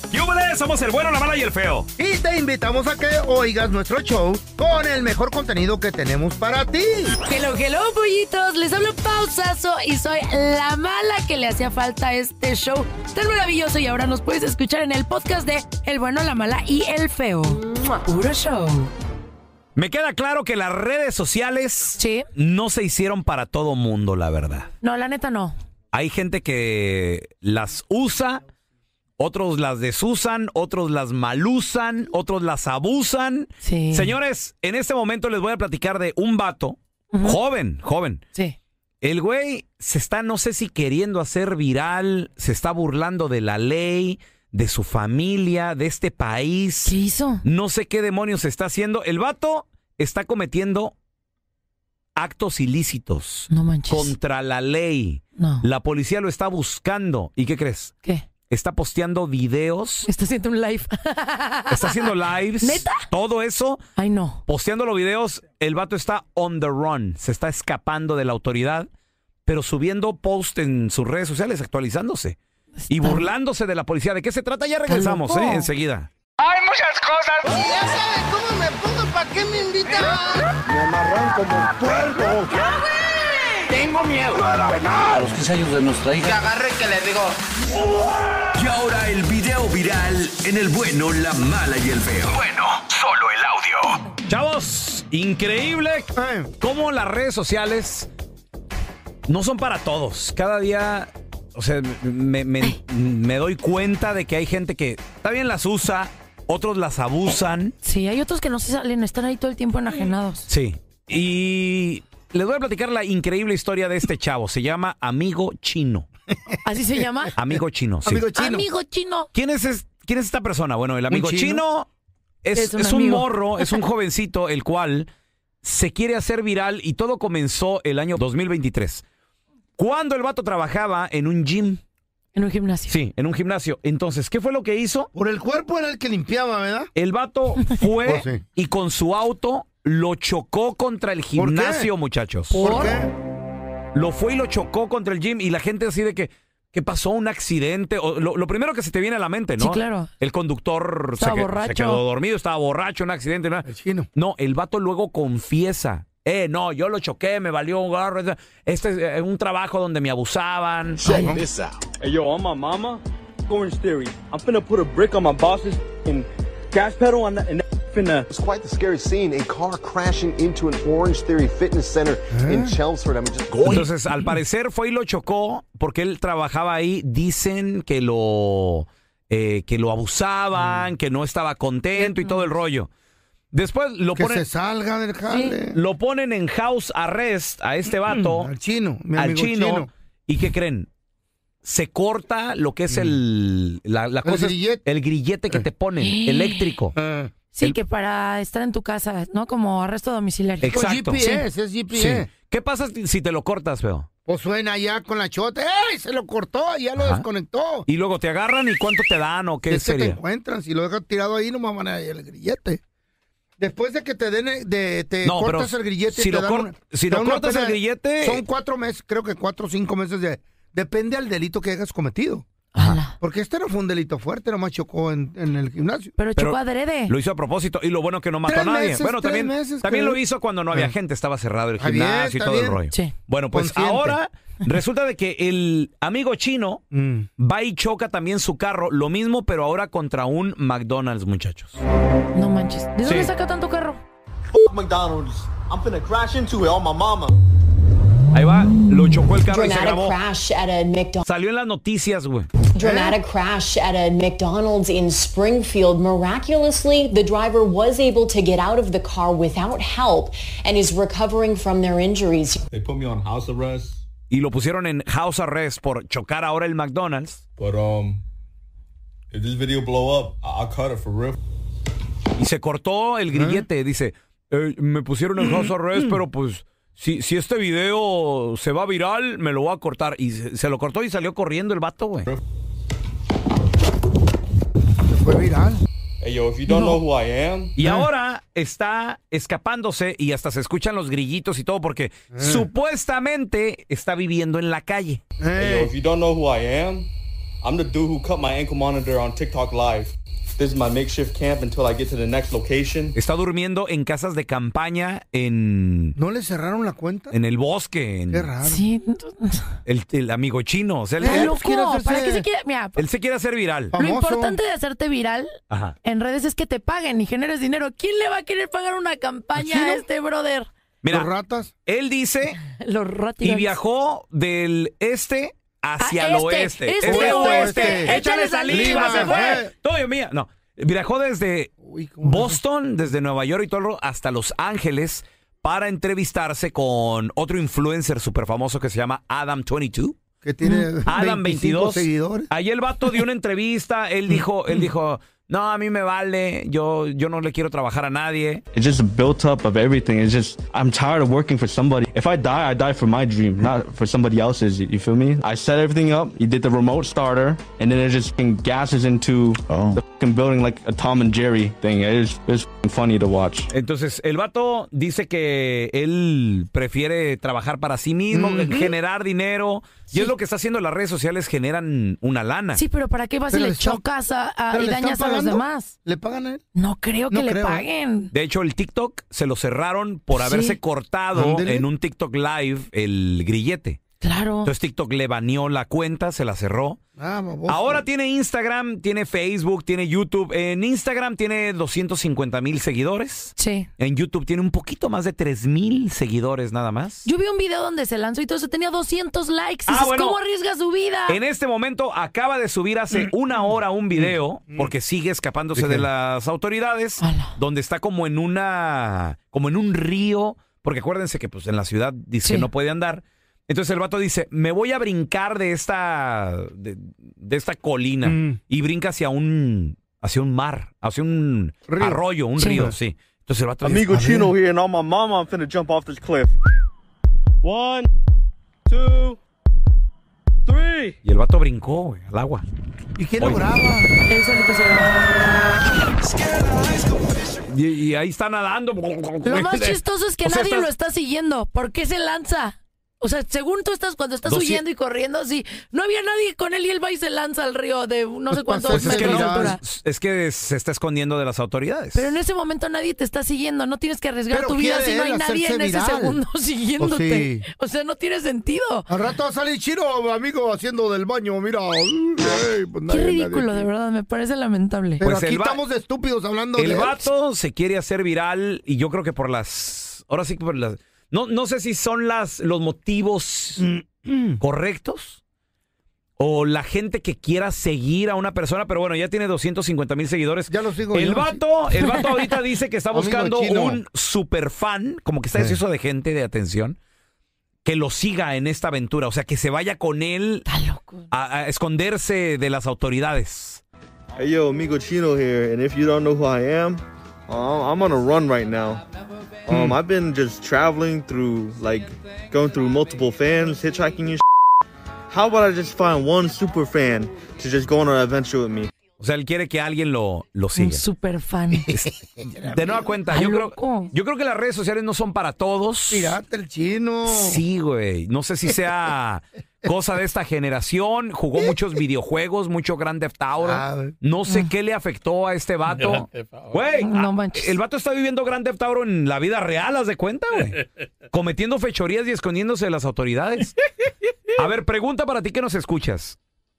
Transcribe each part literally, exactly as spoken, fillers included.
¡Yúbales! Somos el bueno, la mala y el feo. Y te invitamos a que oigas nuestro show con el mejor contenido que tenemos para ti. Hello, hello, pollitos. Les hablo Pausazo y soy la mala que le hacía falta a este show tan maravilloso. Y ahora nos puedes escuchar en el podcast de El bueno, la mala y el feo. Puro show. Me queda claro que las redes sociales sí. no se hicieron para todo mundo, la verdad. No, la neta no. Hay gente que las usa, otros las desusan, otros las malusan, otros las abusan. Sí. Señores, en este momento les voy a platicar de un vato, uh-huh. joven, joven. Sí. El güey se está, no sé si queriendo hacer viral, se está burlando de la ley, de su familia, de este país. ¿Qué hizo? No sé qué demonios está haciendo. El vato está cometiendo actos ilícitos. No manches. Contra la ley. No. La policía lo está buscando. ¿Y qué crees? ¿Qué? Está posteando videos. Está haciendo un live. Está haciendo lives. ¿Neta? Todo eso. Ay, no. Posteando los videos. El vato está on the run. Se está escapando de la autoridad. Pero subiendo posts en sus redes sociales, actualizándose. Está... Y burlándose de la policía. ¿De qué se trata? Ya regresamos, ¿eh? Enseguida. Hay muchas cosas. Y ya saben cómo me pongo. ¿Para qué me invitan? Me amarran como puerco. Tengo miedo. A los quince años de nuestra hija. Que agarre que le digo. Y ahora el video viral en El bueno, la mala y el feo. Bueno, solo el audio. Chavos, increíble cómo las redes sociales no son para todos. Cada día, o sea, me, me, me doy cuenta de que hay gente que está bien las usa, otros las abusan. Sí, hay otros que no se salen, están ahí todo el tiempo enajenados. Sí, y les voy a platicar la increíble historia de este chavo. Se llama Amigo Chino. ¿Así se llama? Amigo Chino, sí. Amigo Chino. Amigo Chino. ¿Quién es, es, ¿quién es esta persona? Bueno, el Amigo Chino, chino es, es, un, es un amigo. morro, es un jovencito, el cual se quiere hacer viral y todo comenzó el año dos mil veintitrés. Cuando el vato trabajaba en un gym. En un gimnasio. Sí, en un gimnasio. Entonces, ¿qué fue lo que hizo? Por el cuerpo era el que limpiaba, ¿verdad? El vato fue Oh, sí. y con su auto lo chocó contra el gimnasio, muchachos. ¿Por qué? Lo fue y lo chocó contra el gym y la gente así de que, ¿qué pasó? ¿Un accidente? O, lo, lo primero que se te viene a la mente, ¿no? Sí, claro. El conductor se, que, se quedó dormido, estaba borracho, un accidente. ¿no? El chino. No, el vato luego confiesa. Eh, no, yo lo choqué, me valió un garro. Este es un trabajo donde me abusaban. Check this out. Hey, yo, I'm my mama. Orange Theory. I'm finna put a brick on my boss's in gas pedal and, and finna. It's quite the scary scene. A car crashing into an Orange Theory fitness center ¿Eh? in Chelmsford. I mean, just going. Entonces, al parecer fue y lo chocó porque él trabajaba ahí. Dicen que lo, eh, que lo abusaban, mm. que no estaba contento y todo el rollo. Después lo que ponen, se salga del jale. Sí, lo ponen en house arrest a este vato. Al chino, mi al amigo chino, chino. ¿Y qué creen? Se corta lo que es el la, la cosa, el grillete, el grillete que te ponen, eléctrico. Sí, el, que para estar en tu casa, ¿no? Como arresto domiciliario. Exacto. G P S, sí. es G P S. Sí. ¿Qué pasa si te lo cortas, feo? Pues suena ya con la chota. ¡Ey! Se lo cortó, ya lo Ajá. desconectó. Y luego te agarran y ¿cuánto te dan o qué es sería? Que te encuentran, si lo dejas tirado ahí nomás van a ir el grillete. Después de que te den, de, te no, cortas el grillete. Si te lo, dan cor una, si lo cortas pena, el grillete. Son cuatro meses, creo que cuatro o cinco meses de. Depende del delito que hayas cometido. Ajá. Porque este no fue un delito fuerte, nomás chocó en, en el gimnasio. Pero chocó adrede. Lo hizo a propósito. Y lo bueno que no mató tres a nadie. Meses, bueno, también, meses, también creo. lo hizo cuando no había ah. gente. Estaba cerrado el gimnasio bien, y todo bien. el rollo. Sí. Bueno, pues Consciente. ahora resulta de que el amigo chino mm. va y choca también su carro. Lo mismo, pero ahora contra un McDonald's, muchachos. No manches. ¿De dónde sí. saca tanto carro? McDonald's. I'm finna crash into it on my mama. Ahí va, lo chocó el carro y se grabó. Crash at a McDonald's. Salió en las noticias, güey. Dramatic crash at a McDonald's in Springfield. Miraculously, the driver was able to get out of the car without help and is recovering from their injuries. They put me on house arrest. Y lo pusieron en house arrest por chocar ahora el McDonald's. But um, if this video blow up, I'll cut it for real. Y se cortó el grillete, ¿Eh? dice, eh, me pusieron en house arrest, pero pues si, si este video se va viral, me lo voy a cortar. Y se, se lo cortó y salió corriendo el vato, güey. Fue viral. Hey, yo, if you don't no. know who I am. Y eh. ahora está escapándose y hasta se escuchan los grillitos y todo porque eh. supuestamente está viviendo en la calle. Hey, yo, if you don't know who I am. I'm the dude who cut my ankle monitor on TikTok Live. This is my makeshift camp until I get to the next location. Está durmiendo en casas de campaña en... ¿No le cerraron la cuenta? En el bosque. En... Qué raro. Sí. El, el amigo chino. O sea, él, ¡Qué él, loco! hacerse- ¿Para qué se quiere? Mira, él se quiere hacer viral. lo Famoso. importante de hacerte viral Ajá. en redes es que te paguen y generes dinero. ¿Quién le va a querer pagar una campaña ¿Sí, no? a este brother? Mira, Los ratas. él dice Los y ratitos. viajó del este hacia Ah, el este, oeste. este, Este, oeste. oeste. Échale saliva, Saliva, se fue. eh. Todo Dios mía. No, viajó desde Uy, ¿cómo Boston, desde Nueva York y todo hasta Los Ángeles para entrevistarse con otro influencer súper famoso que se llama Adam veintidós. Que tiene Adam veinticinco veintidós. seguidores. Ahí el vato dio una entrevista, él dijo, él dijo, no, a mí me vale, yo, yo no le quiero trabajar a nadie. It's just built up of everything. It's just, I'm tired of working for somebody. If I die, I die for my dream, not for somebody else's. You feel me? I set everything up. You did the remote starter, and then it just fucking gasses into Oh. the fucking building like a Tom and Jerry thing. It's, it's fucking funny to watch. Entonces, el vato dice que él prefiere trabajar para sí mismo, Ujú. generar dinero, y es lo que está haciendo las redes sociales, generan una lana. Sí, pero ¿para qué vas y Pero le le están- chocas a, a- ¿Pero y le están dañas a los pagando? demás? ¿Le pagan a él? No creo que No le creo, ¿eh? paguen. De hecho, el TikTok se lo cerraron por Sí. haberse cortado Ándele. en un TikTok Live el grillete. Claro. Entonces TikTok le baneó la cuenta, se la cerró. Ah, baboso. Ahora tiene Instagram, tiene Facebook, tiene YouTube. En Instagram tiene doscientos cincuenta mil seguidores. Sí. En YouTube tiene un poquito más de tres mil seguidores nada más. Yo vi un video donde se lanzó y todo eso tenía doscientos likes. Ah, Dices, bueno. ¿cómo arriesga su vida? En este momento acaba de subir hace una hora un video, porque sigue escapándose de las autoridades, Ala. donde está como en una, como en un río, porque acuérdense que pues en la ciudad dice Sí. que no puede andar. Entonces el vato dice, me voy a brincar de esta, de, de esta colina, Mm. y brinca hacia un, hacia un mar, hacia un Río. arroyo, un Sí. río, sí. Entonces el vato dice, Amigo "A ver". Chino here, and on my mama, I'm finna jump off this cliff. One, two, three. Y el vato brincó, güey, al agua. ¿Y quién Oye. lo graba? Él solito se grabó. Y, y ahí está nadando. Lo más chistoso es que O sea, nadie estás- lo está siguiendo. ¿Por qué se lanza? O sea, según tú estás, cuando estás Dosci- huyendo y corriendo, sí, no había nadie con él y él va y se lanza al río de no sé Pues cuántos Pues es que, metros no, de altura. pues, es que se está escondiendo de las autoridades. Pero en ese momento nadie te está siguiendo, no tienes que arriesgar Pero tu vida quiere si no hay él nadie en hacerse ese viral. segundo siguiéndote. sí. O sea, no tiene sentido. Al rato va a salir Chino, amigo, haciendo del baño, mira. Ay, pues Qué nadie- ridículo, nadie- de verdad, me parece lamentable. Pero Pues aquí el va- estamos de estúpidos hablando El de vato se quiere hacer viral y yo creo que por las... Ahora sí que por las... No, no sé si son las, los motivos correctos o la gente que quiera seguir a una persona, pero bueno, ya tiene doscientos cincuenta mil seguidores. Ya lo sigo El yo, vato, el vato ahorita dice que está Amigo buscando chino. un super fan, como que está Sí. deseoso de gente, de atención, que lo siga en esta aventura, o sea, que se vaya con él Está loco. a, a esconderse de las autoridades. Hey yo, Amigo Chino here, and if you don't know who I am, uh, I'm on a run right now. Um, I've been just traveling through, like, going through multiple fans, hitchhiking and shit. How about I just find one super fan to just go on an adventure with me? O sea, él quiere que alguien lo, lo Un siga. super fan. De nueva cuenta, Está yo creo, loco. yo creo que las redes sociales no son para todos. Pirata el Chino. Sí, güey. No sé si sea cosa de esta generación. Jugó muchos videojuegos, mucho Grand Theft Auto. Ah, güey. No sé qué le afectó a este vato. Güey, No ah, manches. el vato está viviendo Grand Theft Auto en la vida real, ¿haz de cuenta, güey? Cometiendo fechorías y escondiéndose de las autoridades. A ver, pregunta para ti que nos escuchas.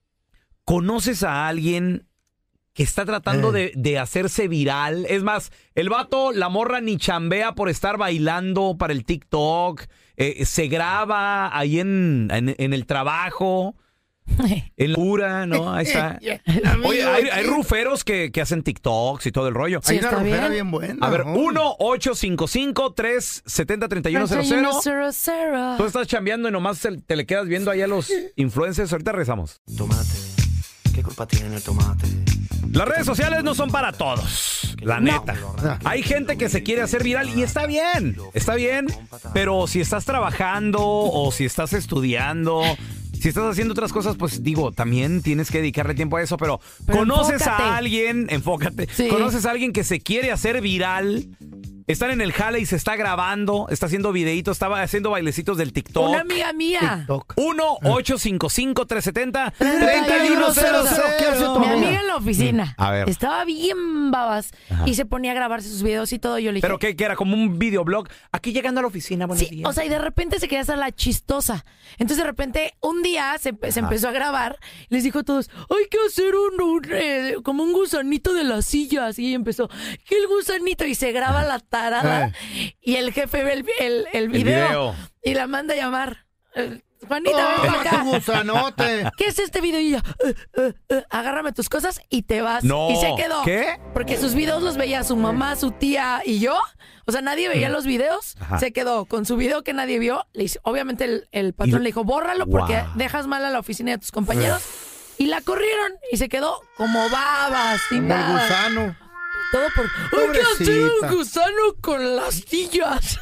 ¿Conoces a alguien que está tratando Eh. de, de hacerse viral? Es más, el vato, la morra ni chambea por estar bailando para el TikTok. Eh, se graba ahí en, en, en el trabajo, en la cura, ¿no? Ahí está. Oye, hay, hay ruferos que, que hacen TikToks y todo el rollo. Sí, Hay una está rufera bien. bien buena. A ver, ¿no? uno ocho cinco cinco, tres siete cero, tres uno cero cero. cero cero. Tú estás chambeando y nomás te, te le quedas viendo ahí a los influencers. Ahorita regresamos. Tomate, ¿qué culpa tiene el tomate? Las redes sociales no son para todos, la neta. Hay gente que se quiere hacer viral y está bien, está bien, pero si estás trabajando o si estás estudiando, si estás haciendo otras cosas, pues digo, también tienes que dedicarle tiempo a eso, pero, Pero conoces enfócate. a alguien, enfócate, Sí. conoces a alguien que se quiere hacer viral están en el jale y se está grabando, está haciendo videitos, estaba haciendo bailecitos del TikTok. Una amiga mía. uno ocho cinco cinco, tres siete cero, tres uno cero cero. ¿Qué hace tu Mi amiga? amiga en la oficina. A ver. Estaba bien babas y se ponía a grabarse sus videos y todo. Yo le dije, ¿Pero qué, que era? ¿Como un videoblog? Aquí llegando a la oficina, buenos sí, días. o sea, y de repente se quería hacer la chistosa. Entonces, de repente, un día se, se empezó a grabar. Les dijo a todos, hay que hacer un, un, eh, como un gusanito de las sillas. Y ella empezó, ¿qué el gusanito? Y se graba la tarada. Y el jefe ve el, el, el, video, video. y la manda a llamar. Eh, Juanita, Oh, ven para acá. tu gusanote. ¿Qué es este video? Y ella, "Eh, eh, eh, agárrame tus cosas y te vas. No. Y se quedó. ¿Qué? Porque sus videos los veía su mamá, su tía y yo. O sea, nadie veía los videos. Ajá. Se quedó con su video que nadie vio. Le hizo- obviamente el, el patrón Y- le dijo, bórralo porque Wow. dejas mal a la oficina de tus compañeros. Y la corrieron y se quedó como babas, sin Como el nada. gusano. Todo por, hay que hacer Pobrecita. un gusano con las sillas.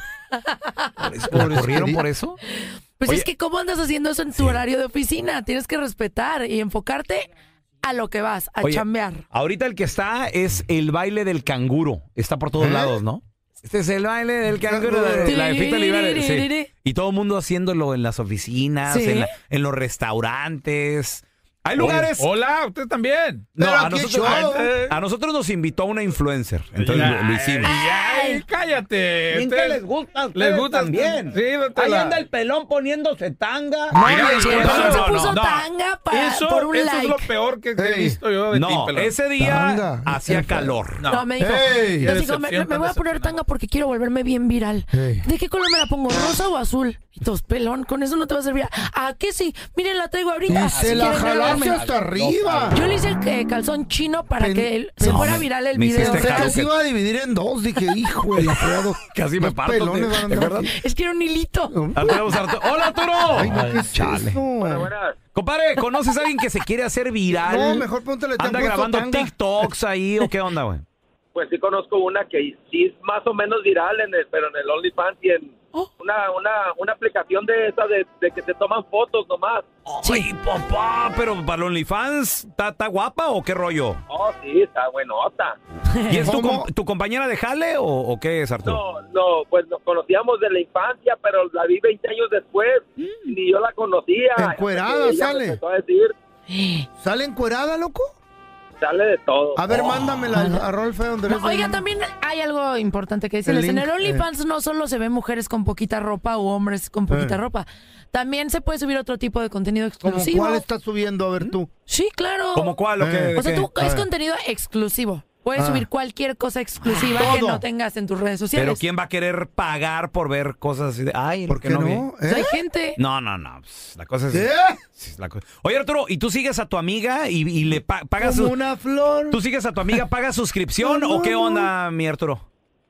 ¿La corrieron por eso? Pues Oye. es que ¿cómo andas haciendo eso en tu horario de oficina? Tienes que respetar y enfocarte a lo que vas, a Oye, chambear. ahorita el que está es el baile del canguro. Está por todos ¿Eh? lados, ¿no? Este es el baile del canguro. La, la de Fita Olivares, sí. Y todo el mundo haciéndolo en las oficinas, Sí. en, la- en los restaurantes. Hay lugares. Hola, usted también. No, Pero a aquí nosotros, show. a, a nosotros nos invitó una influencer. Entonces lo, lo hicimos. Ay, cállate. Bien Usted- que les gusta a les ustedes gusta también. Sí, Ahí la- anda el pelón poniéndose tanga. Mira, Ay, disculpa, el pelón se puso no. tanga para- eso, por un eso like. es lo peor que he Ey. visto yo de ti, No, pelón. ese día Tanga. hacía Qué calor. No, me dijo, Ey. nos Qué dijo, me, decepción me voy a tan poner tanga porque quiero volverme bien viral. Ey. ¿De qué color me la pongo? ¿Rosa o azul? Y todos, pelón, con eso no te va a servir. ¿A qué sí? Miren, la traigo ahorita. Y Si se la quieren jalaste grabarme. hasta arriba. Yo le hice eh, calzón chino para Pen- que él- se No, fuera me- viral el me video. hiciste Pensé que Jalo se que- iba a dividir en dos. Dije, hijo de la fregado. Casi me Los parto. pelones ¿te- van a ¿te andar acuerdas? Es que era un hilito. Arturo, Arturo. ¡Hola, Arturo! Ay, no, ¿qué es Chale. eso? Compadre, ¿conoces a alguien que se quiere hacer viral? No, mejor pregúntale, ¿te han ¿Anda puesto grabando tanga? TikToks ahí o qué onda, güey? Pues sí conozco una que sí es más o menos viral, en el, pero en el OnlyFans y en Oh. una, una, una aplicación de esa de, de que te toman fotos nomás. Ay, papá, pero para los OnlyFans, ¿está está guapa o qué rollo? Oh, sí, está buenota. ¿Y es tu, ¿Cómo? com- tu compañera de jale o, o qué es, Arturo? No, no, pues nos conocíamos de la infancia, pero la vi veinte años después, ni yo la conocía. Encuerada Ella me sale. empezó a decir, ¿Sale encuerada, loco? sale de todo. A ver, mándamela a Rolfe donde No, eres oiga, de- también hay algo importante que decirles. El En link, el OnlyFans no solo se ven mujeres con poquita ropa o hombres con poquita Eh. ropa. También se puede subir otro tipo de contenido ¿Cómo exclusivo. cuál estás subiendo? A ver tú. Sí, claro. ¿Cómo cuál o qué? Eh. de O sea, qué? tú A es ver. contenido exclusivo. Puedes Ah. subir cualquier cosa exclusiva que Todo. no tengas en tus redes sociales. Pero ¿quién va a querer pagar por ver cosas así de... Ay, ¿Por que qué no vi"? no? O sea, ¿Eh? hay gente. No, no, no. pues, la cosa es... ¿Eh? sí, la co- Oye, Arturo, ¿y tú sigues a tu amiga y, y le pa- pagas... Como su- una flor. ¿Tú sigues a tu amiga, pagas suscripción No, o qué no. onda, mi Arturo?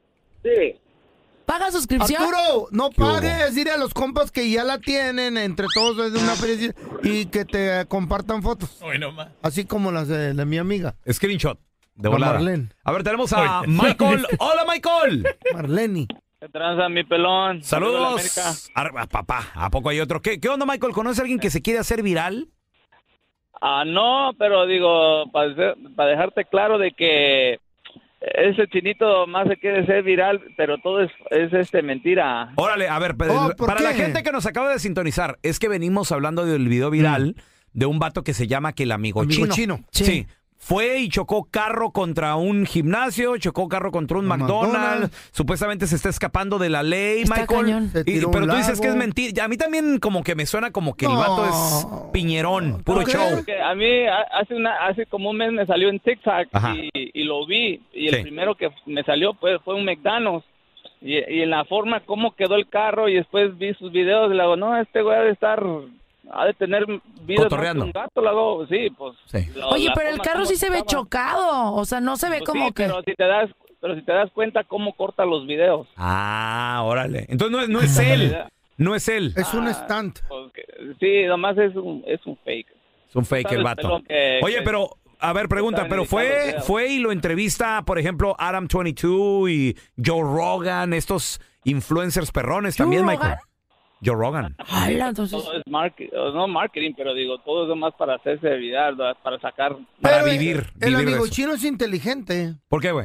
Sí. Paga suscripción. Arturo, no ¿Qué hubo? pagues, dile a los compas que ya la tienen entre todos de una feria y que te eh, compartan fotos. Hoy nomás. Así como las de, de mi amiga. Screenshot de A volada. Marlene. A ver, tenemos a Oye. Michael. Hola, Michael. Marleni. ¿Qué tranza, mi pelón? Saludos. Ar- ah, papá, ¿a poco hay otro? ¿Qué, qué onda, Michael? ¿Conoces a alguien que se quiere hacer viral? Ah, no, pero digo, para dejarte claro de que ese chinito más se quiere ser viral, pero todo es, es este mentira. Órale, a ver, pe- Oh, ¿por para la qué? gente que nos acaba de sintonizar, es que venimos hablando del video viral de un vato que se llama que el amigo, Amigo chino. chino. Sí. Sí. Fue y chocó carro contra un gimnasio, chocó carro contra un McDonald's. McDonald's. Supuestamente se está escapando de la ley, Está Michael. cañón. Se Y- tiró pero un tú dices lago. que es mentira. A mí también como que me suena como que el No. vato es piñerón, puro ¿Por qué? show. Porque a mí a- hace una hace como un mes me salió en TikTok Ajá. y, y lo vi y el Sí. primero que me salió pues fue un McDonald's y, y en la forma cómo quedó el carro y después vi sus videos y le digo, no, este güey ha de estar, ha de tener vida más que Cotorreando. un gato, le digo, sí, pues. Sí. la- Oye, la pero el forma carro cómo sí se ve estaba. chocado. O sea, no se ve Pues como sí, que. pero si te das pero si te das cuenta cómo corta los videos. Ah, órale. Entonces no es, no es él. No es él. Es un Ah, stunt. porque- sí, nomás es un es un fake. Es un fake el sabes, vato. pelón, que- Oye, que- pero, a ver, pregunta, están pero editando fue, videos. fue y lo entrevista, por ejemplo, Adam veintidós y Joe Rogan, estos influencers perrones Joe también, Rogan. Michael. Joe Rogan. Ala, entonces. Todo es marketing, no marketing, pero digo, todo es nomás para hacerse viral, ¿verdad? Para sacar. Para Pero vivir, El vivir de amigo eso. chino es inteligente. ¿Por qué, güey?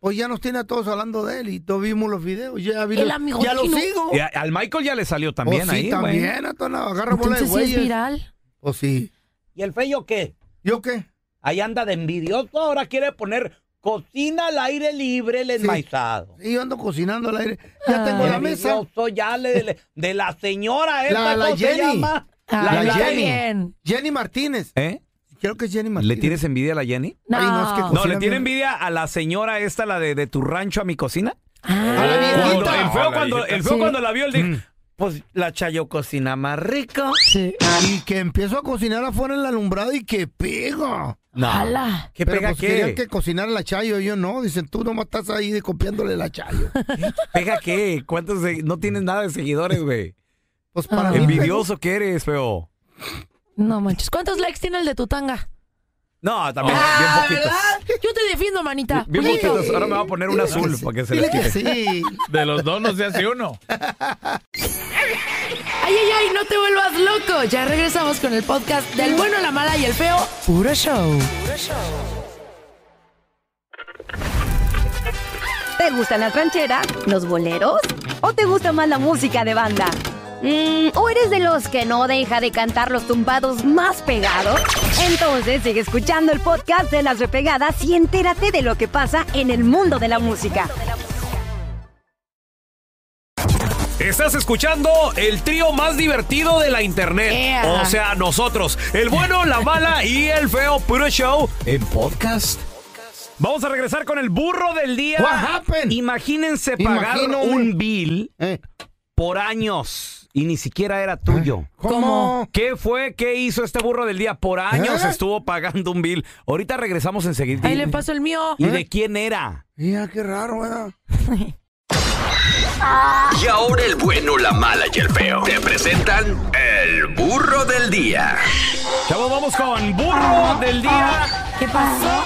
Hoy ya nos tiene a todos hablando de él y todos vimos los videos. Ya, vi El los- amigo ya lo chino. sigo. Y a- al Michael ya le salió también Oh, sí, ahí, también, güey. Atona, agarra bola de Entonces sí es güeyes. viral. O sí. ¿Y el Feyo qué? ¿Yo qué? Ahí anda de envidioso, ahora quiere poner cocina al aire libre el enmaizado. Sí, yo ando cocinando al aire. Ya tengo Ah. la mesa. Envidioso ya le- de, de la señora esta, La, la ¿cómo se Jenny. llama? Ah, La, está Jenny. bien. Jenny Martínez. ¿Eh? Creo que es Jenny Martínez. ¿Le tienes envidia a la Jenny? No. Ay, no, es que No, cocina ¿le tiene bien. envidia a la señora esta, la de, de tu rancho a mi cocina? A la Cuando- viejita. el feo, la cuando, viejita. el feo Sí. cuando la vio, él dijo, Mm. pues la Chayo cocina más rico. Sí. Y que empiezo a cocinar afuera en la alumbrada y que pega. No. Ala. ¿Qué Pero pega pues qué? querían que cocinara la Chayo, yo no. Dicen, tú nomás estás ahí de copiándole la Chayo. ¿Pega qué? ¿Cuántos? se- No tienes nada de seguidores, güey. Pues para Ah. mí, Envidioso que eres, feo. No manches. ¿Cuántos likes tiene el de tu tanga? No, también, Ah, bien poquitos. ¿verdad? Yo te defiendo, manita. Bien Oye, poquitos. Ahora me va a poner un Dile que azul sí. para que se Dile les que quite. sí. De los dos no se hace uno. Ay, ay, ay, no te vuelvas loco. Ya regresamos con el podcast del bueno, la mala y el feo. Puro show. ¿Te gustan las rancheras, los boleros o te gusta más la música de banda? Mm, ¿O eres de los que no deja de cantar los tumbados más pegados? Entonces sigue escuchando el podcast de Las Repegadas y entérate de lo que pasa en el mundo de la música. Estás escuchando el trío más divertido de la internet. Yeah. O sea, nosotros, el bueno, la mala y el feo Puro Show en podcast. Vamos a regresar con el burro del día. What happened? Imagínense pagar Imagino, un bill Eh, por años y ni siquiera era tuyo. ¿Cómo? ¿Qué fue? ¿Qué hizo este burro del día? Por años ¿Eh? estuvo pagando un bill. Ahorita regresamos enseguida. Ahí le paso el mío. ¿Y de quién era? Mira, qué raro, ¿verdad? Y ahora el bueno, la mala y el feo te presentan el burro del día. Chavos, vamos con burro del día. ¿Qué pasó?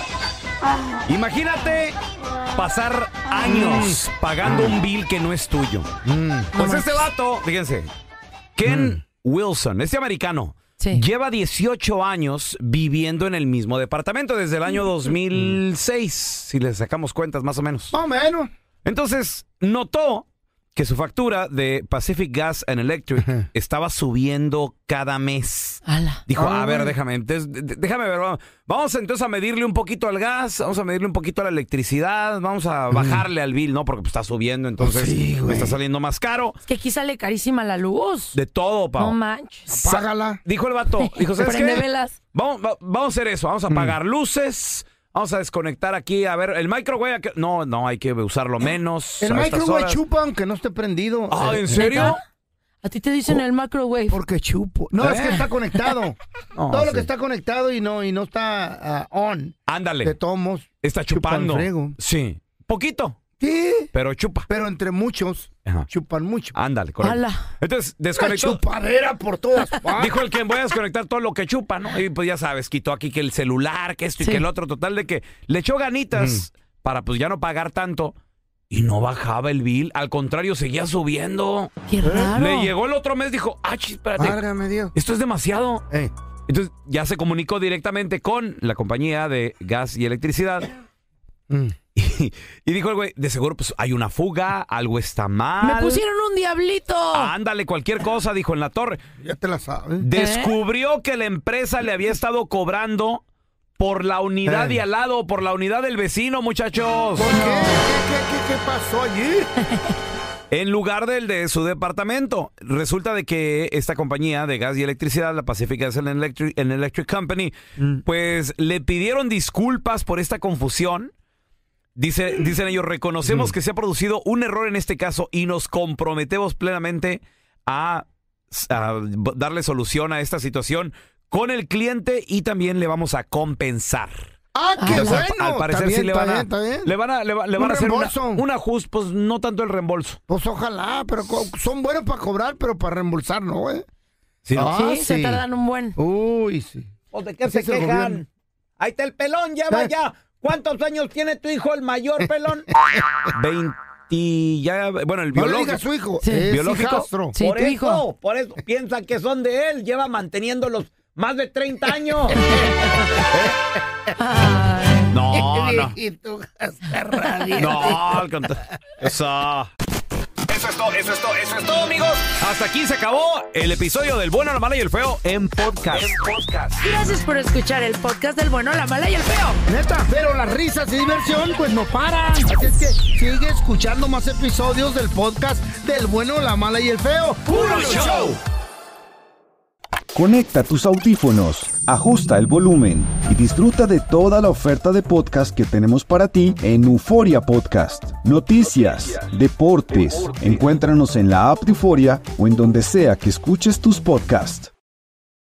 Imagínate pasar años pagando un bill que no es tuyo. Pues este vato, fíjense, Ken Wilson, este americano, Sí. lleva dieciocho años viviendo en el mismo departamento desde el año dos mil seis, si le sacamos cuentas más o menos. Más o menos. Entonces, notó que su factura de Pacific Gas and Electric estaba subiendo cada mes. Ala. Dijo, a Ay. ver, déjame, entonces, d- déjame ver, vamos, vamos entonces a medirle un poquito al gas, vamos a medirle un poquito a la electricidad, vamos a bajarle al bill, ¿no? Porque pues, está subiendo, entonces Sí, me güey. está saliendo más caro. Es que aquí sale carísima la luz. De todo, Pau. No manches. Apágala. Dijo el vato, dijo, ¿sabes Prende qué? velas. Vamos, va- vamos a hacer eso, vamos a apagar luces, vamos a desconectar aquí, a ver, el microwave, aquí- no, no, hay que usarlo menos. El a estas microwave horas. chupa aunque no esté prendido. Ah, Eh, ¿en serio? ¿Neta? A ti te dicen el microwave. Porque chupo. No, es ¿Eh? que está conectado. No, Todo lo sí. que está conectado y no, y no está ah, on. Ándale. De tomos. Está chupando. friego. Sí. Poquito, Sí. pero chupa. Pero entre muchos, Ajá. chupan mucho. Ándale, correcto. Ala. Entonces, Una desconectó. chupadera por todas partes. Dijo el que voy a desconectar todo lo que chupa, ¿no? Y pues ya sabes, quitó aquí que el celular, que esto y Sí. que el otro. Total de que le echó ganitas para pues ya no pagar tanto. Y no bajaba el bill. Al contrario, seguía subiendo. Qué raro. Le llegó el otro mes, dijo, ah, chis, espérate. Válgame Dios. Esto es demasiado. Eh, Entonces ya se comunicó directamente con la compañía de gas y electricidad. mm. Y, y dijo el güey, de seguro pues hay una fuga, algo está mal. Me pusieron un diablito. Ándale, cualquier cosa, dijo en la torre. Ya te la sabes. Descubrió que la empresa le había estado cobrando por la unidad Eh. de al lado, por la unidad del vecino, muchachos. ¿Por qué? ¿Qué, qué, qué, qué pasó allí? En lugar del de su departamento. Resulta de que esta compañía de gas y electricidad, la Pacific Gas and Electric, and Electric Company, pues le pidieron disculpas por esta confusión. Dice, dicen ellos, reconocemos que se ha producido un error en este caso y nos comprometemos plenamente a, a darle solución a esta situación con el cliente y también le vamos a compensar. ¡Ah, qué O sea, bueno! al parecer Está sí bien, le está van a, bien, está bien. le van a, le va- le Un van a hacer una- reembolso. un ajuste, pues no tanto el reembolso. Pues ojalá, pero co- son buenos para cobrar, pero para reembolsar no, ¿eh? Sí, ¿no? Ah, sí, se sí. tardan un buen. Uy, sí. ¿O de qué Ese se es el quejan? gobierno. Ahí está el pelón, lleva Eh. ya. ¿Cuántos años tiene tu hijo, el mayor pelón? veinte, ya, bueno, el No le biológico. diga a su hijo. Sí. Es ¿Biológico? hijastro. Sí, por tu eso, hijo. por eso piensan que son de él. Lleva manteniéndolos más de treinta años. Ay. No, no. Y tú cascarrabias. No, al contrario. Eso. Eso es todo, eso es todo, eso es todo, amigos. Hasta aquí se acabó el episodio del Bueno, la Mala y el Feo en podcast. En podcast. Gracias por escuchar el podcast del Bueno, la Mala y el Feo. Neta, pero las risas y diversión pues no paran. Así es que sigue escuchando más episodios del podcast del Bueno, la Mala y el Feo. ¡Puro show! Conecta tus audífonos, ajusta el volumen y disfruta de toda la oferta de podcast que tenemos para ti en Euforia Podcast. Noticias, deportes, encuéntranos en la app de Euforia o en donde sea que escuches tus podcasts.